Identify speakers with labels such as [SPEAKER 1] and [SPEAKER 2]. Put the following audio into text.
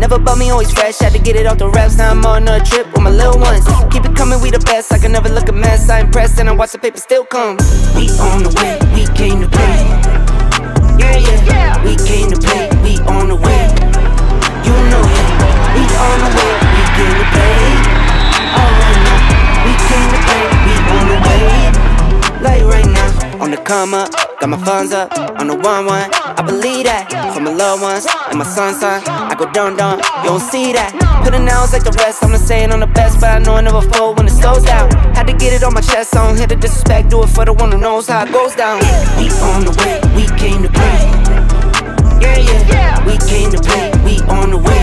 [SPEAKER 1] Never bought me, always fresh, had to get it off the reps. Now I'm on a trip with my little ones. Keep it coming, we the best, I can never look a mess. I impressed and I watch the paper still come. We on the way, we came to play. Yeah, yeah, we came to play, we on the way. You know it, we on the way, we came to play. Alright now, we came to play, we on the way. Like right now, on the come up, got my funds up, on the 1-1. I believe that, for my loved ones, and my son, I go dun, you don't see that. Putting hours like the rest, I'm not saying I'm the best, but I know I never fold when it slows down. Had to get it on my chest, I don't hear the disrespect, do it for the one who knows how it goes down. We on the way, we came to play. Yeah, yeah, we came to play, we on the way.